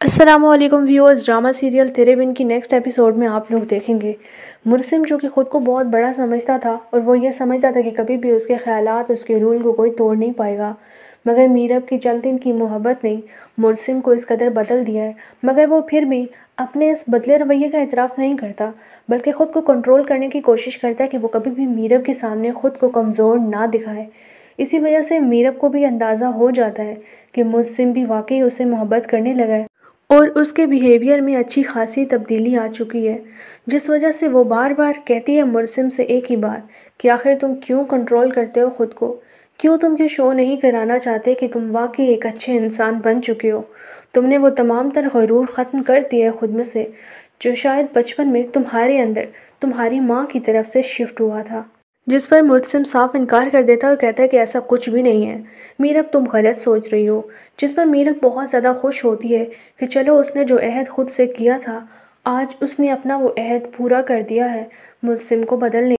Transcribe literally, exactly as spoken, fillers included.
السلام علیکم viewers, drama serial تیرے بن کی نیکسٹ ایپیسوڈ میں آپ لوگ دیکھیں گے مرسم جو کہ خود کو بہت بڑا سمجھتا تھا اور وہ یہ سمجھتا تھا کہ کبھی بھی اس کے خیالات اس کے رول کو کوئی توڑ نہیں پائے گا، مگر میرب کی چند دن کی محبت نے مرسم کو اس قدر بدل دیا ہے۔ مگر وہ پھر بھی اپنے اس بدلے رویے کا اعتراف نہیں کرتا، بلکہ خود کو کنٹرول کرنے کی کوشش کرتا ہے کہ وہ کبھی بھی میرب کے سامنے خود کو کمزور نہ دکھائے۔ اسی وجہ سے میرب کو بھی اندازہ ہو جاتا ہے کہ مرسم بھی واقعی اس سے محبت کرنے لگا ہے اور اس کے بیہیویئر میں اچھی خاصی تبدیلی آ چکی ہے، جس وجہ سے وہ بار بار کہتی ہے مرسم سے ایک ہی بات کہ آخر تم کیوں کنٹرول کرتے ہو خود کو؟ کیوں تم یہ شو نہیں کرانا چاہتے کہ تم واقعی ایک اچھے انسان بن چکے ہو؟ تم نے وہ تمام تر غرور ختم کر دیا ہے خود میں سے، جو شاید بچپن میں تمہارے اندر تمہاری ماں کی طرف سے شفٹ ہوا تھا۔ جس پر مرسم صاف انکار کر دیتا ہے اور کہتا ہے کہ ایسا کچھ بھی نہیں ہے، میرب تم غلط سوچ رہی ہو۔ جس پر میرب بہت زیادہ خوش ہوتی ہے کہ چلو اس نے جو عہد خود سے کیا تھا، آج اس نے اپنا وہ عہد پورا کر دیا ہے مرسم کو بدلنے